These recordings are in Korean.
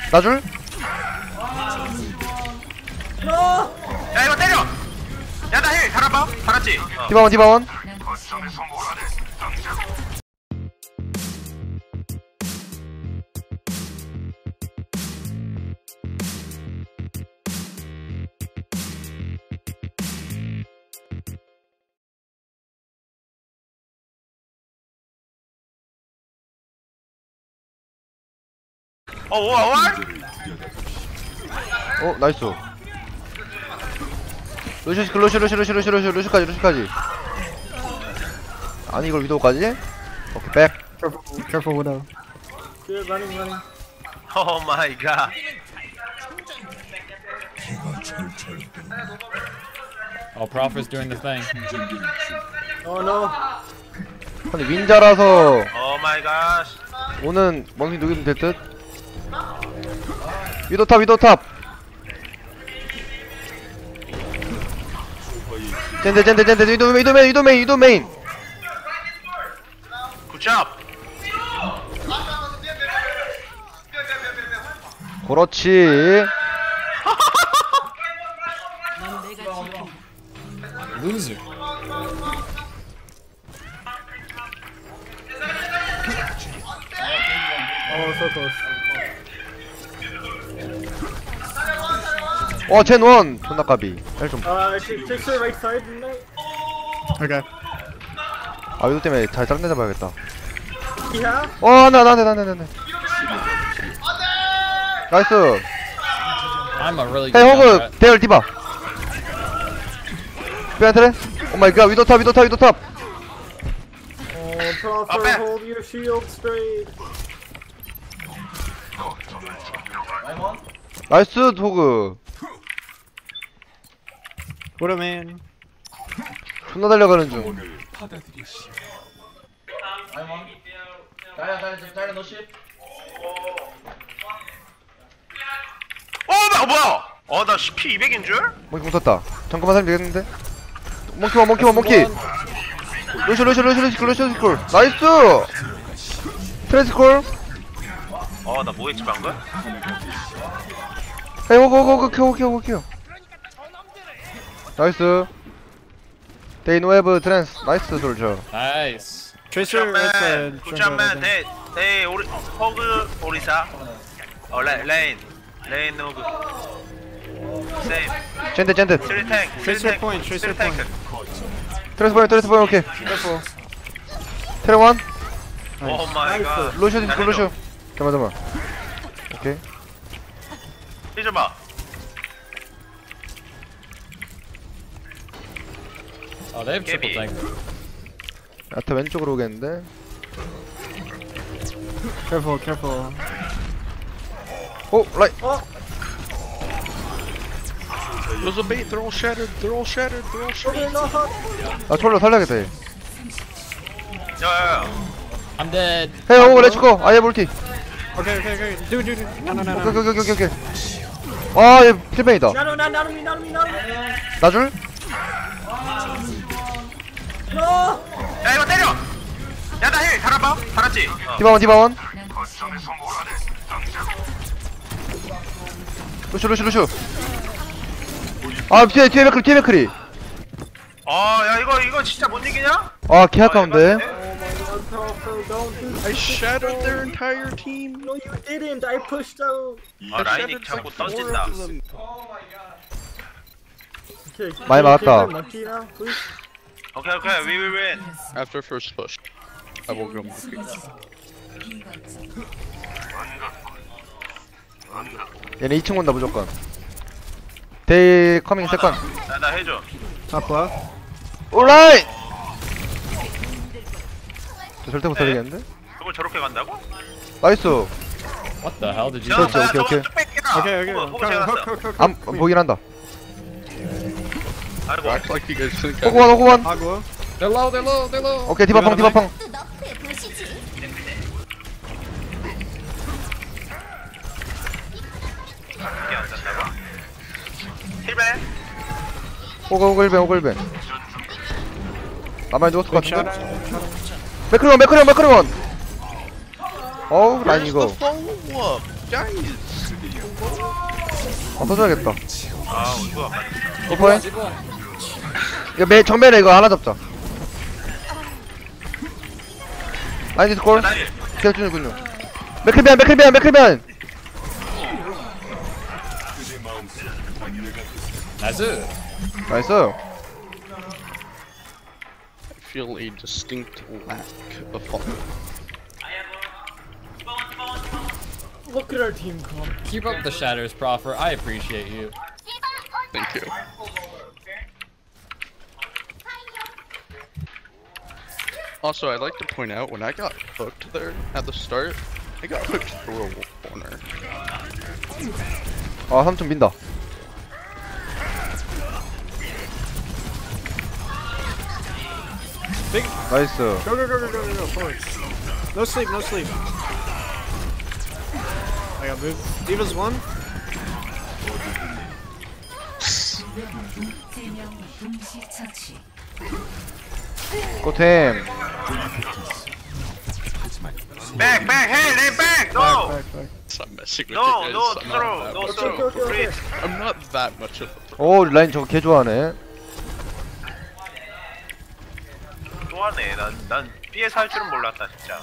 나줄? 야 이거 때려. 야 나 힐 달아봐. 달았지. 디바원 디바원. 오월. 나이스. 루시까지. 아니 이걸 위도우까지? 오케이 백. Careful, widow. Good, running. 오 마이 갓. Oh, Prophet's doing the thing. Oh no. 아니 윈자라서 오 마이 갓. 오는 멍이 누구든 될듯. 위도탑. 젠데 위도메인. 굿잡. 그렇지. Loser. Oh, so close. 젠원 존나 까비. 좀. Take the right side, midnight. Okay. 위도 때문에 잘 짱내 잡아야겠다. Yeah. 나네. 나이스. I'm a really 헤이 good 호그 shot. 대열 디바. 빼앗으래? 오마이갓 위도탑. Oh, Prophet, hold your shield straight. 나이스 호그. Widow man. 존나 달려가는 중. 뭐야? 나 피 200인 줄? 몽키 공 떴다. 잠깐만 살면 되겠는데? 몽키. 루시콜. 나이스! 트레스콜. 나 뭐했지 방금? 헤이 호그 켜. 나이스. They no have trans. 나이스 솔저. Nice. Tracer right side. 굿잡맨. 네 우리 호그 오리사. 레인 호그. 세이브. 젠데. Tracer point. 트레스 포인 오케이. Careful. 테레원. 오 마이 갓. 루슈. 잠깐만. 오케이. 힐좀 봐. Oh, they have triple tank. 야타 왼쪽으로 오겠는데. Careful. 라이. There's a bait, they're all shattered. 나 철로 살려야겠다. 얘. 야야야. I'm dead. 헤이 호그 렛츠고. 아예 볼티. Okay. Dude. No. 오케이. 얘 필뱅이다. Not me. 나줄? 야 이거 때려. 야 나 힐 달아봐. 달았지. 디바원. 루슈. 뒤에 맥크리. 야 이거 진짜 못 이기냐? 개 아까운데. I shattered their entire team. No, you didn't. I pushed out. 라인이 자꾸 던진다. Okay. 많이 막았다. Monkey now, please. 오케이 we will win. After first push, I will go monkey. 얘네 2층 온다 무조건. They coming second. 나 해줘. Top left. Alright. 절대 못 살리겠는데? 그걸 저렇게 간다고? 나이스. What the hell did you 야, do? 오케이. 저거 쭉 뺏기다. Okay. 호그 제가 갔어. Hook. 안 보긴 한다. 아이고. Act like you guys think 호구원. Agua. They're low. 오케이 디바펑. 이게 안 된다고? 힐벤? 호글벤. 나만 죽었을 것 Big shot. 같은데? 맥크리원. 어우 라인 Where's 이거. the follow-up? Guys! 써줘야겠다. 아 이거 오퍼해. 이거 정면에 이거 하나 잡자. 아니 스콜. 계속 주는군요. 맥클비안. 나이스. 나이스. I feel a distinct lack of fun. Look at our team come. Keep up the shatters, Proffer. I appreciate you. Thank you. Also, I'd like to point out when I got hooked there at the start, I got hooked through a corner. 아 3층 민다. Big. 나이스. Go. Forward. No sleep. I got moved. Diva's one. 고템. back hey lay back no Back. Stop messing with no it, no guys. I'm throw not, no that throw Okay. please I'm not that much of a 오 라인 저거 개 좋아하네. 좋아하네 난 B에서 할 줄은 몰랐다 진짜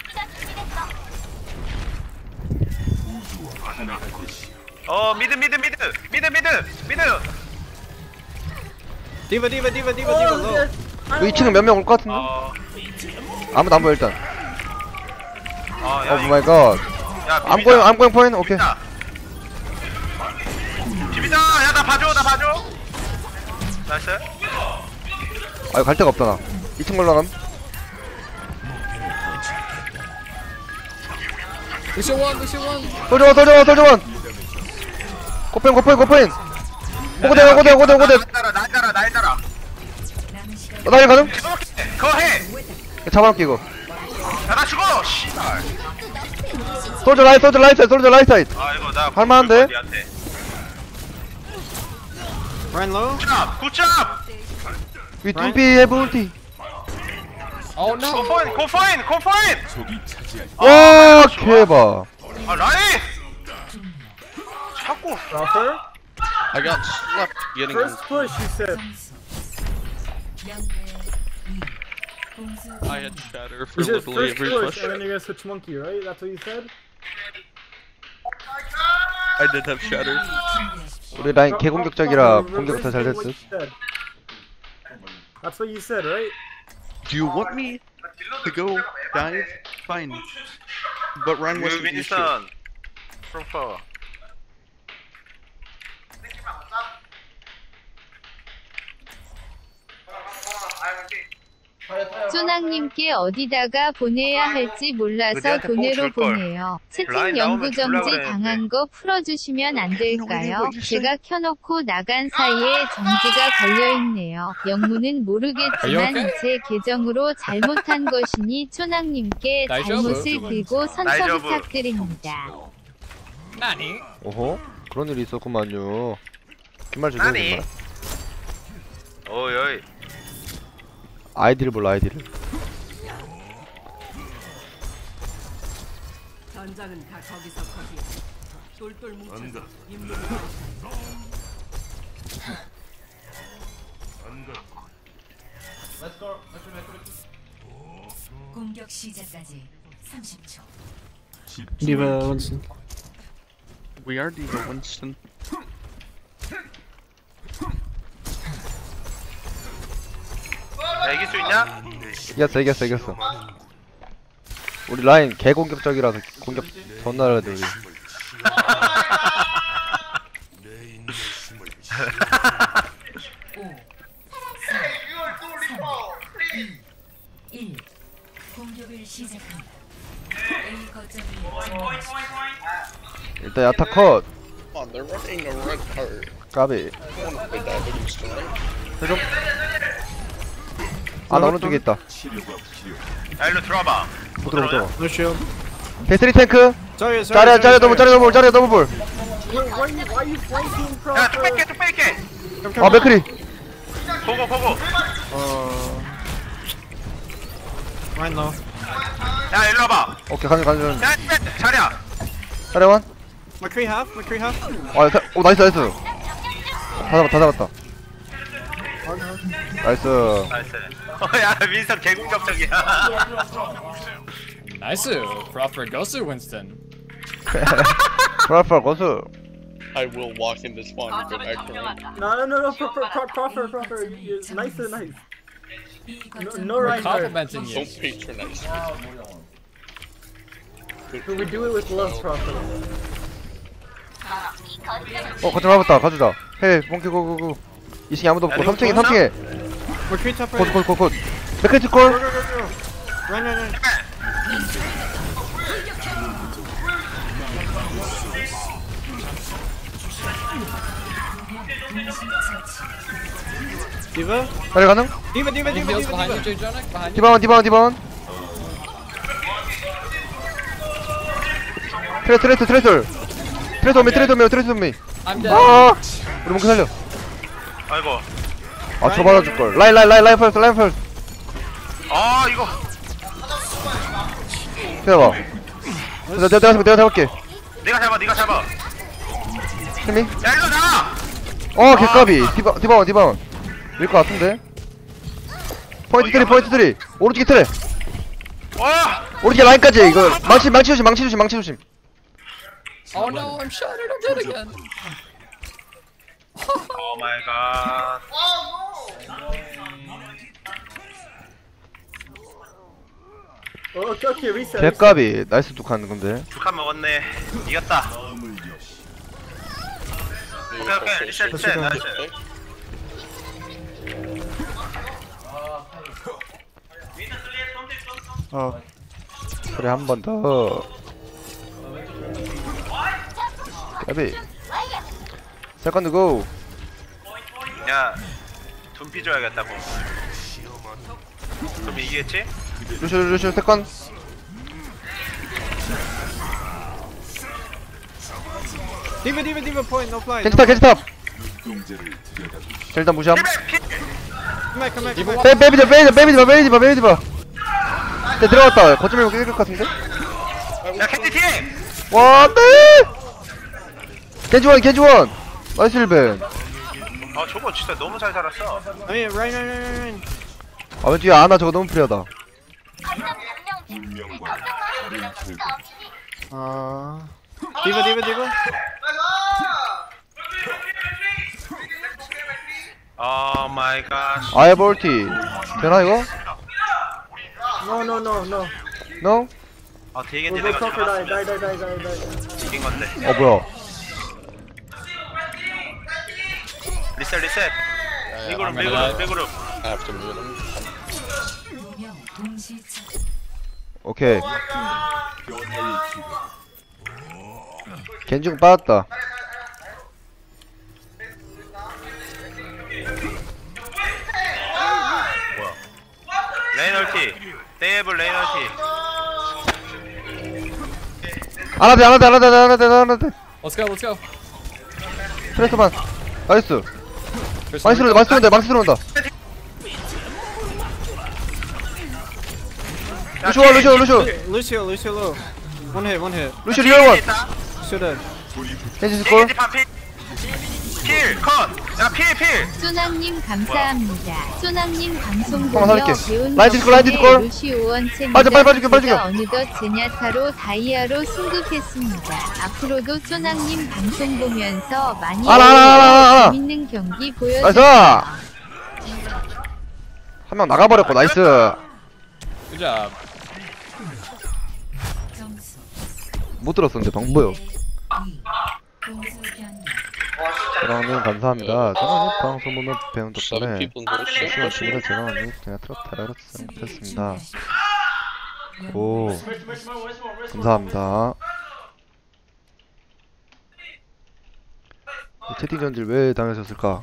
미드 Diva Oh, low. yes. I 이 2층은 몇 명 올 것 같은데? 아무도 안 보여 일단. 오 마이 갓. I'm going point. 오케이. 비비자 야나 봐줘 나이스 아, 갈 데가 없다 나. 2층 올라감. Lucio one. 솔져 원. 고펜. 고고대. 날 따라 나이 가능? 그거 해 잡아놓기 이거. 야나 죽어 씨발 솔져 라이트 사이드. 아 이거 나 할만한데? 어디한테. Ryan low. 굿잡 위 둠피 해브 울티. Oh no. 고포인 와 개봐. 아 라인 자꾸 Proper. I got slept getting First push, you said. I had shatter for You said literally first every push, push. and then you're gonna switch monkey, right? That's what you said? I did have shatter. 우리 라인 개공격적이라 공격부터 잘 됐어. That's what you said, right? Do you want me to go dive? Fine. But Ryan wasn't the issue. 윈스턴 프로퍼 쪼낭님께 어디다가 보내야 할지 몰라서 그대한테 뽕 돈으로 줄걸. 보내요. 채팅 라인 나오면 줄라 연구정지 그랬는데. 당한 거 풀어주시면 안 될까요? what you say. 제가 켜놓고 나간 사이에 정지가 걸려있네요. 영문은 모르겠지만 Are you 제 계정으로 잘못한 것이니 쪼낭님께 나이스. 잘못을 들고 선처 나이스. 부탁드립니다. Nani? 오호 그런 일이 있었구만요. 귓말 죽여 아니. 귓말. 오이 아이디를 몰라 아이디를. 전장은 다 거기서 거기야. 똘똘 뭉쳐서 임무. 공격 시작까지 30초. Diva Winston. We are Diva Winston. 야 이길 수 있냐? 이겼어. 우리 라인 개공격적이라서 공격 존나 잘해 우리. 공격을 시작합니다. A 거점을 일단 야타 컷. Oh, they're running a red card. 까비. I want to play Diva Winston. 해줘. 아 나 오른쪽에 있다. 야 일로 들어와봐 못 들어. No shield. 개스리 탱크. Sorry. 짜려 더블볼. Why you flanking, 야 쭉 Proper? 뺄게 아 맥크리. 보고 Ryan low. 야 일로 와봐 오케이 가는. 야 자리야 차례원. McCree half. McCree half. 오 나이스 나이스. 다 잡았다. 나이스. 나이스. 야 윈스턴 개공격적이야. Nice. Crawford goes to Winston. 브라파 고수. I will walk into spawn and go back to range. No. Crawford. You're nice and nice. No We're right there. complimenting you. Don't patronize me. We do it with love, Crawford. 거점 잡았다. 가주자. 헤이 몽키 고고고. 2층에 아무도 없고 3층에. McCree top right. 곧. 맥크리트 콜. Run. D.Va? 빨리 가능? D.Va. Heals behind you, Jay Jonik. Behind you. 디바원. 트레스 오미. I'm dead. 아, 우리 몽키 살려. 아이고. 아, 저 받아줄 걸. 라인 펄스. 아 이거. 기다려봐. 내가 잡을게. 네가 잡아. 힘이? 야 일로 나와. 개까비. 디바원. 밀 것 같은데. 포인트 3. 오른쪽에 트레. 와. 오른쪽에 라인까지. 이거 망치 조심. Oh no, I'm shattered. I'm dead again. 오 마이 갓. Okay, reset. 개까비. 나이스 뚝하는 건데. 두 칸 먹었네. 이겼다. 오케이 리셋. 나이스. 그래 한 번 더. 까비. 세컨드 고. 야 둠피 줘야겠다고. 그럼 이기겠지? 루시오 세컨. D.Va point. No fly. 겐지탑. 일단 무시함. Come back. 베이비 봐. 네, 들어갔다. 거점에 깰 것 같은데? 야 캔디 뒤에. 와, 안돼! 겐지원! 나이스 힐벤. 아 저거 진짜 너무 잘 살았어. I mean, rain. 아, 왼쪽에 아나 저거 너무 프리하다. D.Va. 오 마이 갓. 아이볼티. 되나, 이거? No. No? 아 되게 Go 내가 Crawford, 잡았으면 die. 이긴 건데. 뭐야. 리셋. I'm gonna 리그룹. I have to mute him. 오케이. 겐지군 빠졌다. 레이널티. 데이블 레이널티. 하나 돼. Let's go. 트레스만. 나이스. There's 망치 들어온다. 루시오. Lucio low. One hit. 루시오 리얼원. Lucio dead. 겐지 스콜. 겐지 반필. 필 컷. 야 필. 소나님 감사합니다. 소나님 방송 한번 보며 할게. 배운 라이트 콜. 덕분에 루시오원 빨리 챔피언보다 죽여. 어느덧 제냐타로 다이아로 승급했습니다. 앞으로도 소나님 방송 보면서 많이 알아. 재밌는 경기 나이스. 보여주세요. 한 명 나가버렸고 나이스. Good job. 못 들었었는데 방금 뭐요? 사랑님 감사합니다. 저는 방송 보면 배운 Some 덕분에 people know shit. 시간 중에 제가 오늘 그냥 트롯 생각했습니다. 오, 감사합니다. 채팅 전질 왜 당하셨을까?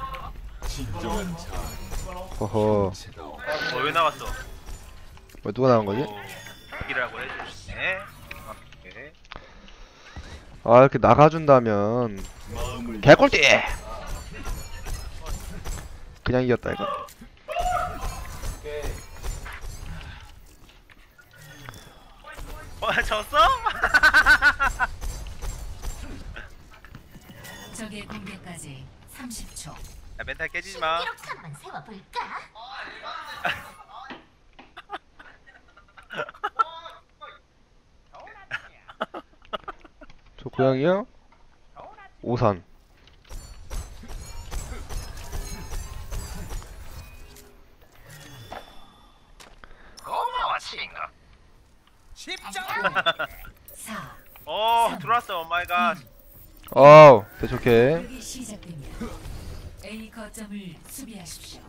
허허. 왜 나왔어? 왜 누가 나간 거지? 이라고 해주시네. 오케이. 아, 이렇게 나가준다면 개꿀띠! 그냥 이겼다 이거. 졌어? 적의 공격까지 30초. 야 멘탈 깨지지 마. 저 고양이요? 오산. 들어왔어. 오 마이 갓. 어우, 대초케. 공격이 시작됩니다. A 거점을 수비하십시오.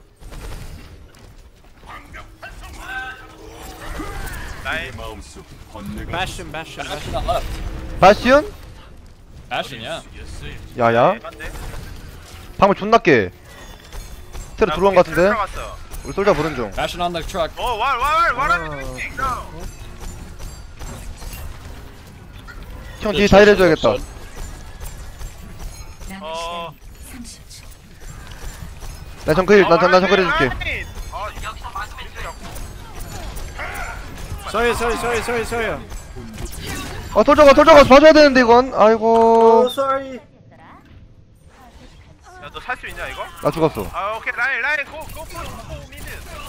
라인. Bastion, Bastion, Bastion. Bastion on left. 바스티온? Bastion, yeah. 야야. 맞네. 방금 존나 깨. 테러 들어온 것 같은데? 들어갔어. 우리 솔자 부른 중. Bastion on the truck. 형 뒤에 다 일해줘야겠다. 남은 시간 30초. 나 정글, 나 정글 해줄게. Sorry. 솔저가 봐줘야 되는데 이건. 아이고. Oh, sorry. 야너 살 수 있냐 이거? 나 죽었어. 아 오케이 라인 고 미드.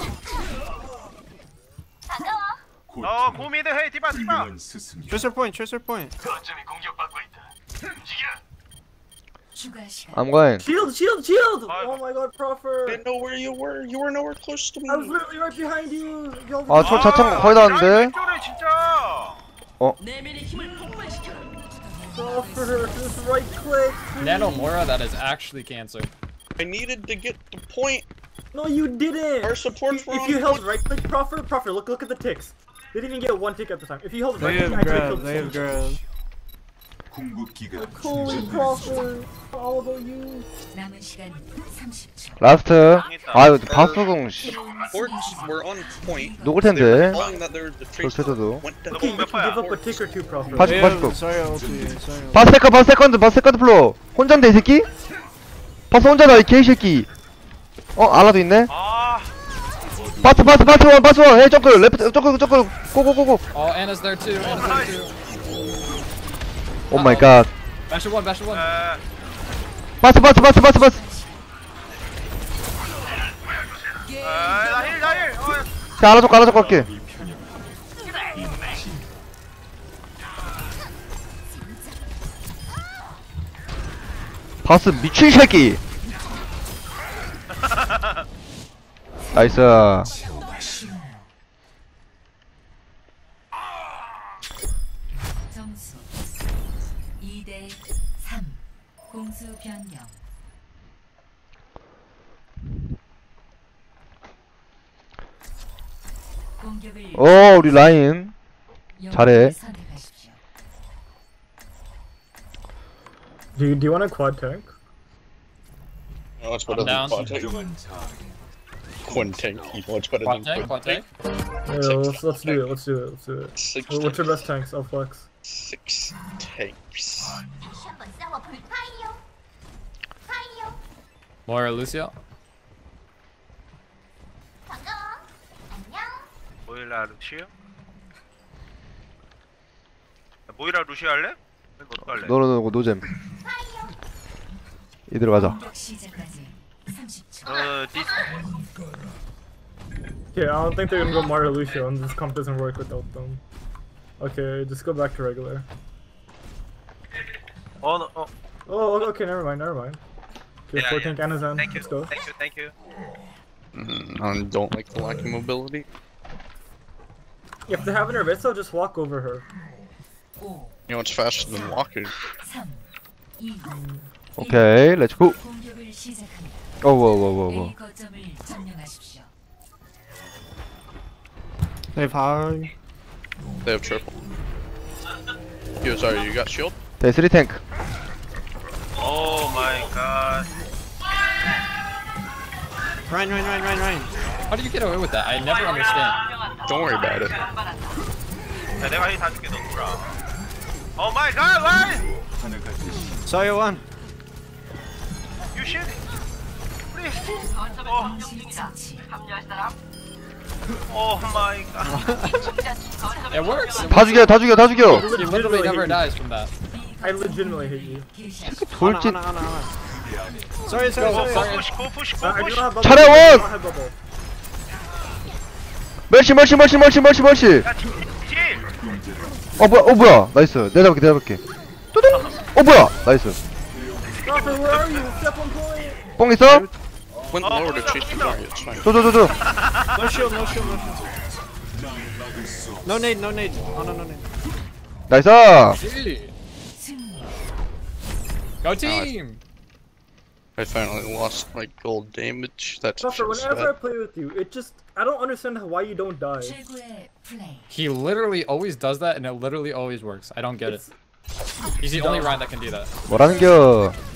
고 미드 헤이 디바. Tracer point. 추가 시간. I'm going. Shield. Oh my god, Prophet. Didn't know where you were. You were nowhere close to I was me. literally right behind you. Y'all 아, 저 자창 거의 다 왔는데. 진짜. Prophet, just right click. Nano Mora, that is actually cancer. I needed to get the point. No, you didn't. Our support's If you held right click, Prophet, look at the ticks. They didn't even get one tick at the time. If you held right They click, have I grab, killed they have someone. grab. Holy Prophet, all about you. 남은 시간 30초. 라스트. 아유, 바스공 씨. Supports were on point. 녹을 텐데. Calling that there was a tracer 그렇게도. went down. Okay, you can give up a tick or two, Prophet. Pass- They Let's have, go. sorry, ulti. 바스 세컨드 플로어. 혼잔데 이 새끼? 바스 혼자다 이 개새끼. 알라도 있네. 아 바스 원. 헤이 점크 레프트 점크 고고고고. Oh, Anna's there too. 오 마이 갓. Bastion 1. 바스. 나힐. 자, 알아줘 갈게. 바스 미친 새끼. 나이스. 점수 2대 3. 공수 변경. 공격을 우리 라인 잘해. 선택하십시오. Do you want a quad tank? Oh, that's better I'm than down. quad tank. Quad tank. Much better Quad than tank. Yeah, let's do it. Six What's your tanks. best tanks? I'll flex. 6 tanks. Moira Lucio. 모이라 루시오? 모이라 루시오 할래? 어떡할래? 너는 노잼. 이대로 가자. 공격 시작까지 30초. 디스 Okay, I don't think they're gonna go Mario Lucio, and this comp doesn't work without them. Okay, just go back to regular. Oh, Oh, okay, never mind. Okay, Yeah, 4 yeah. tank Anazan. thank you, Let's go. thank you. I don't like the lack of mobility. If they have an Orbiso, just walk over her. 5, You know what's faster than walking? 3, 2, 오케이, 렛츠고. 공격을 시작합니다. 오오오오오. A 거점을 점령하십시오. They have hog. They have triple. Yo, sorry, you got shield? 데스리 탱크. 오 마이 갓. Ryan. How do you get away with that? I never understand. Don't worry about it. 야, 내가 힐 다 줄게 너 돌아. 오 마이 갓, 라인! Sorry, 1. You shit! Please! 오 마이 갓. It works. 다 죽여. He literally never dies from that. I legitimately hate you. 돌진. Ana. Sorry. Push, go push, go I do push. not have bubble. 차려, I 원! don't have bubble. 멀시. 야, 딜. 뭐야. 나이스. 내가 잡을게. 뚜둥. 뭐야. 나이스. Dropper, where are you? Step on point. 뽕 있어? Went lower to chase the target. It's fine. 줘. No shield. No nade. Ana, no nade. 나이스. Gee. Go team! I finally lost my gold damage. That's Dropper, just whenever I sad. play with you, I don't understand why you don't die. 최고의 플레이. He literally always does that and it literally always works. I don't get it. He's the only Ryan that can do that. 뭐라는겨.